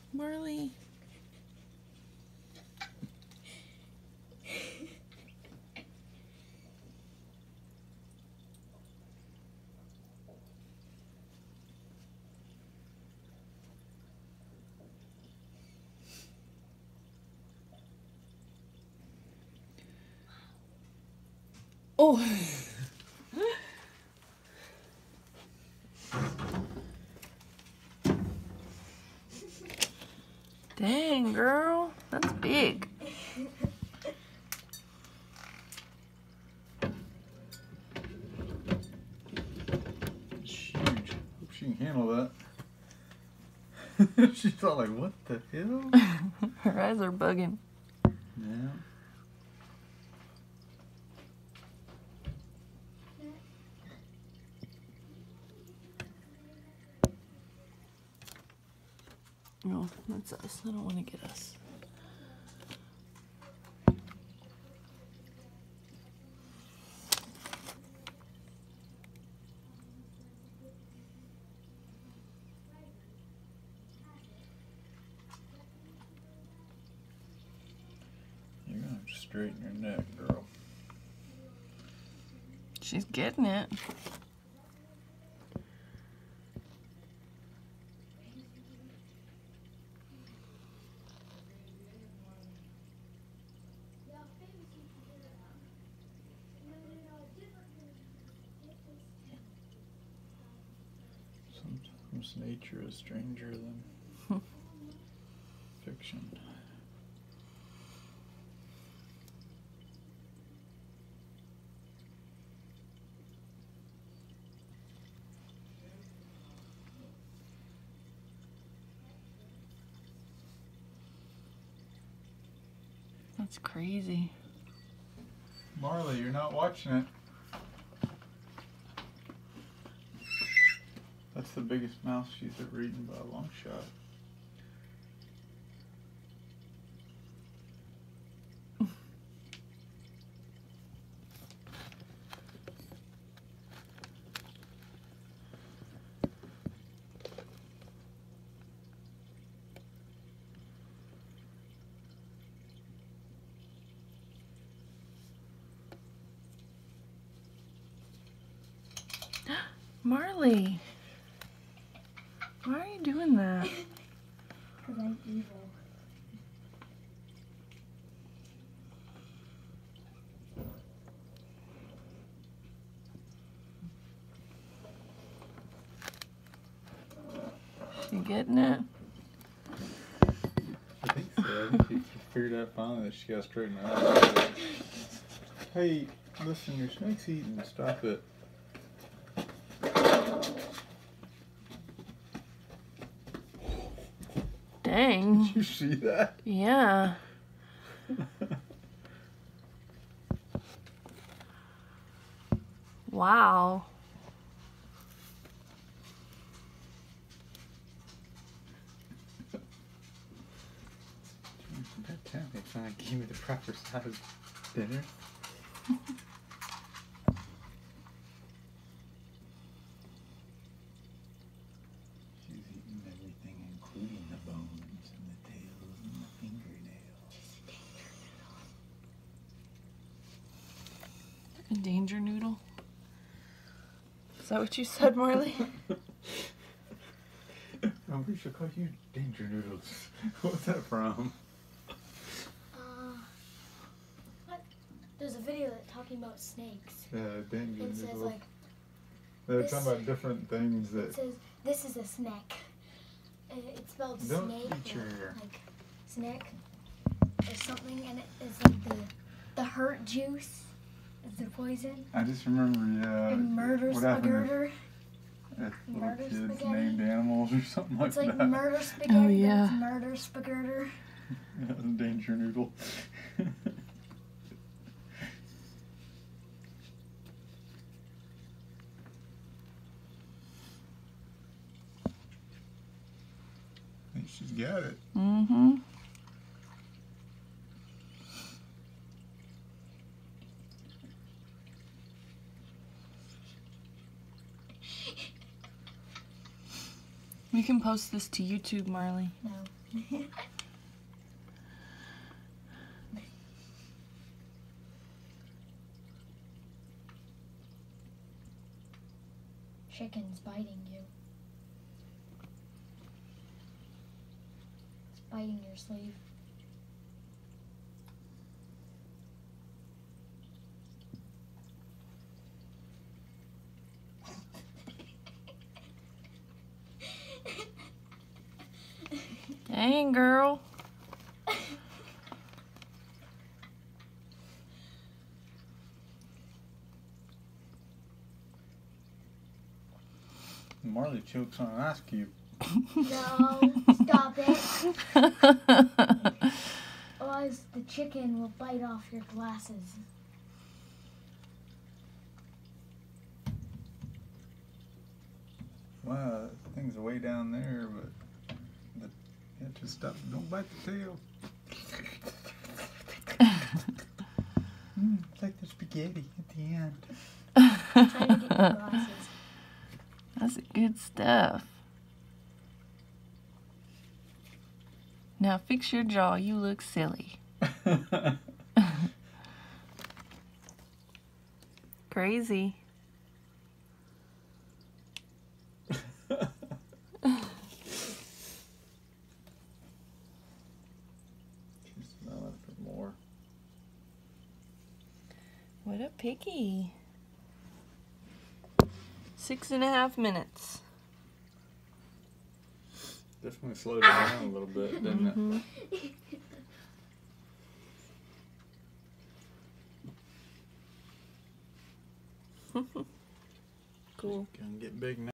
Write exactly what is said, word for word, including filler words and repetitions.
Marley. Oh. Dang, girl. That's big. It's huge. Hope she can handle that. She's all like, what the hell? Her eyes are bugging. Yeah. No, that's us. I don't want to get us. You're gonna have to straighten your neck, girl. She's getting it. Sometimes nature is stranger than fiction. That's crazy. Marley, you're not watching it. That's the biggest mouse she's ever eaten by a long shot. Marley, why are you doing that? Because I'm evil. You getting it? I think so. I think she figured out finally that she got to straighten her out. Hey, listen, your snake's eating. Stop it. Dang. Did you see that? Yeah. Wow. That time they finally gave me the proper size dinner. She's eating everything, including the bones and the tails and the fingernails. A danger noodle? Is that what you said, Marley? I'm pretty sure I called you danger noodles. What's that from? Uh, what? There's a video that talking about snakes. Yeah, danger It says noodles. like, They're this- talking about different things it that. says, this is a snack. Uh, It's spelled Don't snake, eat your ear. like snack or something, and it is like the, the hurt juice is the poison. I just remember, yeah. and murder what happened spaghetti. if, if little Murder kids spaghetti? named animals or something like It's like that? murder spaghetti, Oh, but yeah. it's murder spaghetti. Yeah, danger noodle. I think she's got it. Mm-hmm. We can post this to YouTube, Marley. No. Chicken's biting you. It's biting your sleeve. Dang, girl. Marley chokes on an ice cube. No, stop it. Otherwise, the chicken will bite off your glasses. Wow, that thing's way down there, but the, you have to stop. Don't bite the tail. mm, it's like the spaghetti at the end. I'm trying to get your glasses. That's good stuff. Now fix your jaw. You look silly. Crazy. Smell it for more. What a picky. Six and a half minutes. Definitely slowed it down a little bit, didn't it? Mm-hmm. Cool. Gonna get big now.